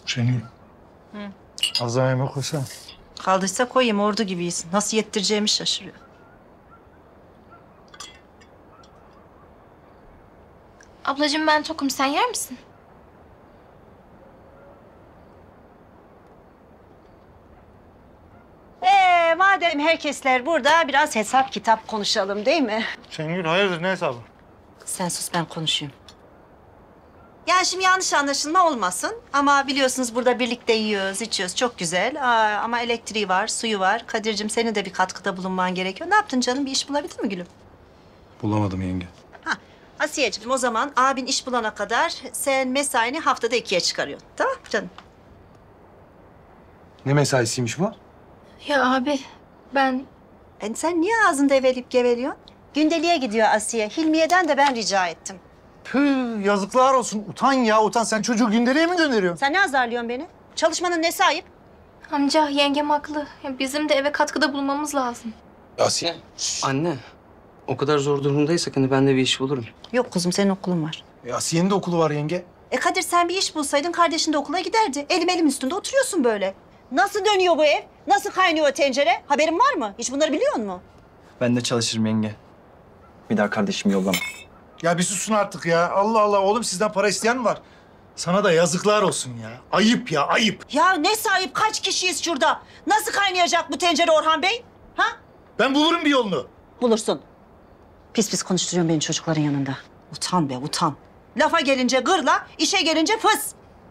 Şengül. Az daha yemek koysana. Kaldıysa koyayım, ordu gibiyiz. Nasıl yettireceğimi şaşırıyor. Ablacığım ben tokum, sen yer misin? Madem herkesler burada biraz hesap kitap konuşalım değil mi? Şengül hayırdır ne hesabı? Sen sus, ben konuşayım. Yani şimdi yanlış anlaşılma olmasın ama biliyorsunuz burada birlikte yiyoruz, içiyoruz. Çok güzel. Ama elektriği var, suyu var. Kadir'cim senin de bir katkıda bulunman gerekiyor. Ne yaptın canım? Bir iş bulabildin mi gülüm? Bulamadım yenge. Asiyeciğim o zaman abin iş bulana kadar sen mesaini haftada 2'ye çıkarıyorsun. Tamam mı canım? Ne mesaisiymiş bu? Ya abi ben... Sen niye ağzında evelip geveliyorsun? Gündeliğe gidiyor Asiye. Hilmiye'den de ben rica ettim. Püh yazıklar olsun. Utan ya utan. Sen çocuğu gündeliğe mi gönderiyorsun? Sen ne azarlıyorsun beni? Çalışmanın nesi ayıp? Amca yengem haklı. Ya bizim de eve katkıda bulunmamız lazım. Asiye. Anne, o kadar zor durumdaysak hani ben de bir iş bulurum. Yok kuzum, senin okulun var. Asiye'nin de okulu var yenge. Kadir sen bir iş bulsaydın kardeşin de okula giderdi. Elim üstünde oturuyorsun böyle. Nasıl dönüyor bu ev? Nasıl kaynıyor tencere? Haberin var mı? Hiç bunları biliyor musun? Ben de çalışırım yenge. Bir daha kardeşimi yollama. Ya bir susun artık ya. Allah Allah oğlum sizden para isteyen mi var? Sana da yazıklar olsun ya. Ayıp ya ayıp. Ya ne sahip, kaç kişiyiz şurada? Nasıl kaynayacak bu tencere Orhan Bey? Ha? Ben bulurum bir yolunu. Bulursun. Pis pis konuşturuyorsun beni çocukların yanında. Utan be utan. Lafa gelince gırla, işe gelince fıs.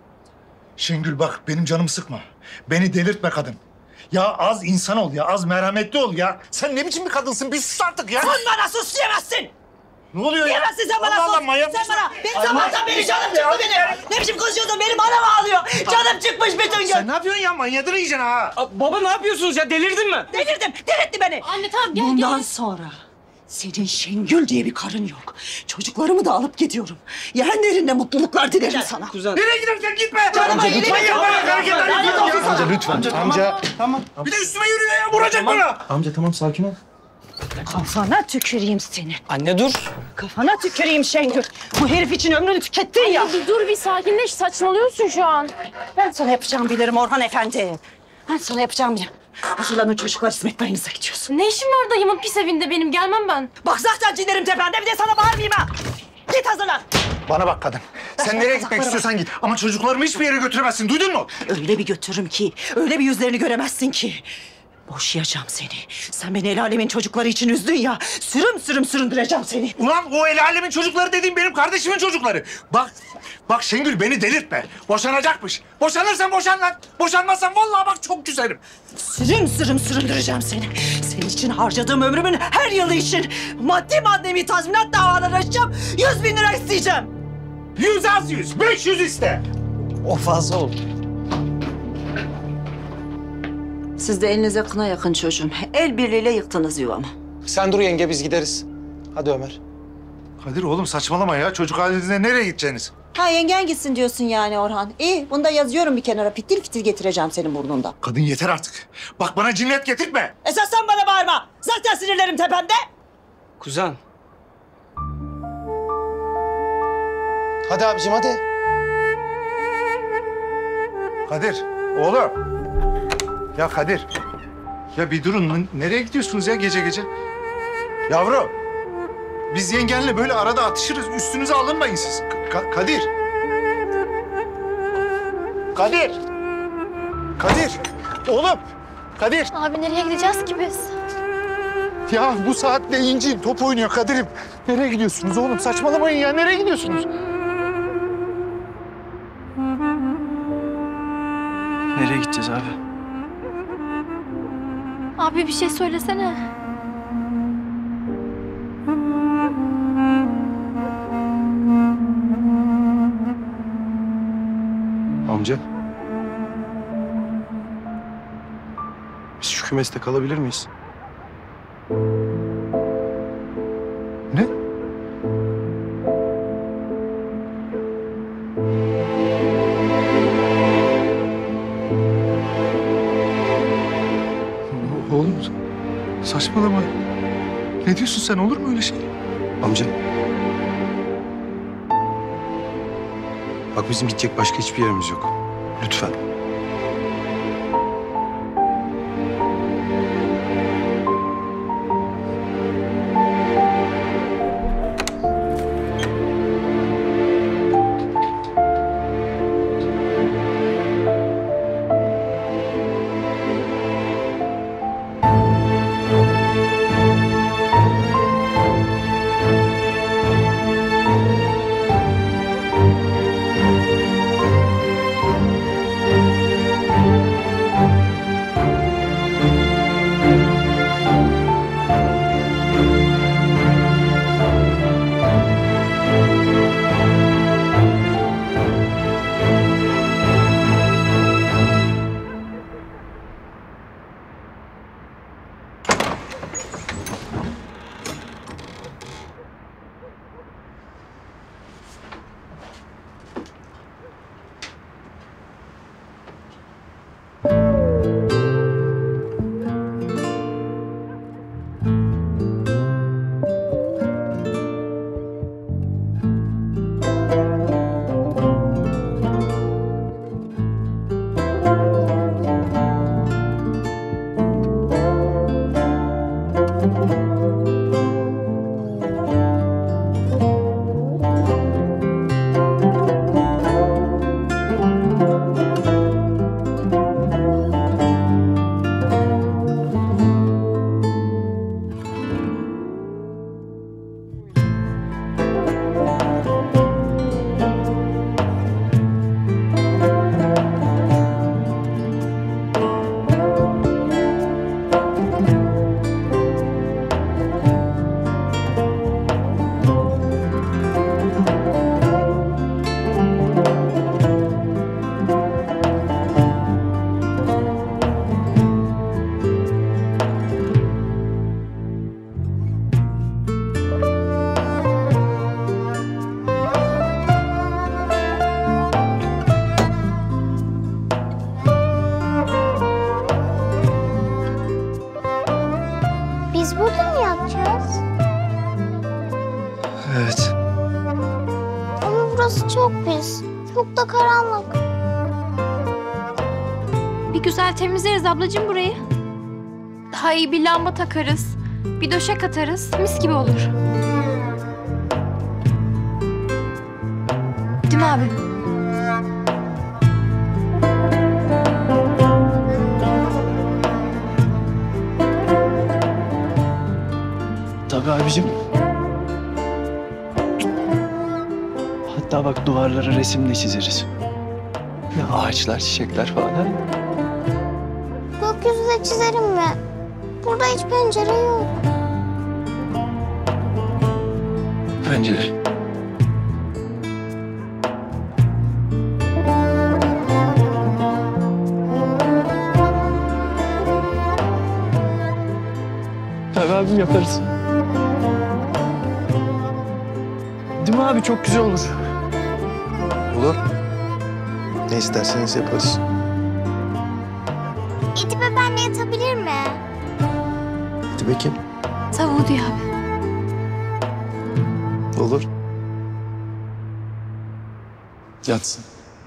Şengül bak benim canımı sıkma. Beni delirtme kadın. Ya az insan ol ya, az merhametli ol ya. Sen ne biçim bir kadınsın? Bir sus artık ya. Sen bana sus diyemezsin. Ne oluyor ya? Diyemezsin sen bana Allah sus. Allah, manyak Sen mısın? bana. Benim sabahtan beri canım çıktı benim. Ne biçim konuşuyorsun? Benim anam ağlıyor. Canım çıkmış bütün gün. Sen ne yapıyorsun ya? Manyadını yiyeceksin ha. Baba ne yapıyorsunuz ya? Delirdin mi? Delirdim. Delirtti beni. Anne tamam gel Bundan sonra senin Şengül diye bir karın yok. Çocuklarımı da alıp gidiyorum. Yeğenlerinle mutluluklar dilerim sana. Kuzen. Nereye gidersen gitme. Canıma yemin Lütfen ediyorum. yapma. Hareketler yapıyorsun ya. Amca lütfen. Amca. Tamam. Bir de üstüme yürüyor ya. Vuracak bana. Amca tamam sakin ol. Kafana tüküreyim seni. Anne dur. Kafana tüküreyim Şengül. Bu herif için ömrünü tükettin ya. Bir dur, bir sakinleş, saçmalıyorsun şu an. Ben sana yapacağım bilirim Orhan Efendi. Ben sana yapacağım bilirim. Hazırlanın çocuklar, İsmet dayınıza gidiyorsun. Ne işim var dayımın pis evinde benim, gelmem ben. Bak zaten cilerim tepende, bir de sana bağırmayayım ha. Git hazırlan. Bana bak kadın. Sen nereye gitmek istiyorsan git. Ama çocuklarımı hiçbir yere götüremezsin. Duydun mu? Öyle bir götürürüm ki, öyle bir yüzlerini göremezsin ki. Boşayacağım seni. Sen beni el alemin çocukları için üzdün ya. Sürüm sürüm süründüreceğim seni. Ulan o el alemin çocukları dediğim benim kardeşimin çocukları. Bak Şengül beni delirtme. Boşanacakmış. Boşanırsan boşan lan. Boşanmazsan vallahi bak çok küserim. Sürüm sürüm süründüreceğim seni. Senin için harcadığım ömrümün her yılı için maddi manevi tazminat davaları açacağım. 100.000 lira isteyeceğim. 100 az 100. 500 iste. O fazla oldu. Siz de elinize kına yakın çocuğum. El birliğiyle yıktınız yuvamı. Sen dur yenge biz gideriz. Hadi Ömer. Kadir oğlum saçmalama ya. Çocuk halinizde nereye gideceksiniz? Ha yengen gitsin diyorsun yani Orhan. İyi, bunu da yazıyorum bir kenara. Fitil fitil getireceğim senin burnunda. Kadın yeter artık. Bak bana cinnet getirtme. Esas sen bana bağırma. Zaten sinirlerim tepemde. Kuzen. Hadi abicim hadi. Kadir oğlum. Ya Kadir. Ya bir durun. Nereye gidiyorsunuz ya gece gece? Yavrum. Biz yengenle böyle arada atışırız. Üstünüze alınmayın siz. Kadir. Kadir. Kadir. Oğlum. Kadir. Abi nereye gideceğiz ki biz? Ya bu saatte İnci top oynuyor Kadir'im. Nereye gidiyorsunuz oğlum? Saçmalamayın ya. Nereye gidiyorsunuz? Nereye gideceğiz abi? Abi bir şey söylesene. Amca. Biz şu kümeste kalabilir miyiz? Ne? Oğlum saçmalama. Ne diyorsun sen? Olur mu öyle şey? Amca. Bak bizim gidecek başka hiçbir yerimiz yok. Lütfen. Biz burada mı yatacağız? Evet. Ama burası çok pis. Çok da karanlık. Bir güzel temizleriz ablacığım burayı. Daha iyi bir lamba takarız. Bir döşek atarız. Mis gibi olur. Değil mi abi? Tabii abicim. Hatta bak duvarlara resim de çizeriz. Ya ağaçlar, çiçekler falan. Ha? Gökyüzü de çizerim mi? Burada hiç pencere yok. Pencere. Tabii abim yaparız. Değil mi abi? Çok güzel olur. Olur. Ne isterseniz yaparız. İtibe benle yatabilir mi? Hadi bakayım. Tavuğu diyor abi. Olur. Yatsın.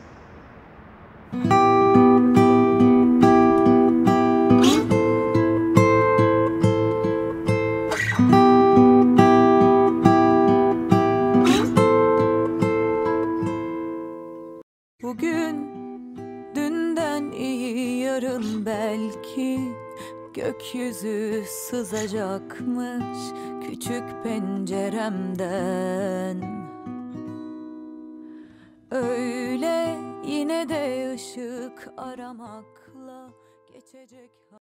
Bugün dünden iyi yarın belki gökyüzü sızacakmış küçük penceremden. Öyle yine de ışık aramakla geçecek.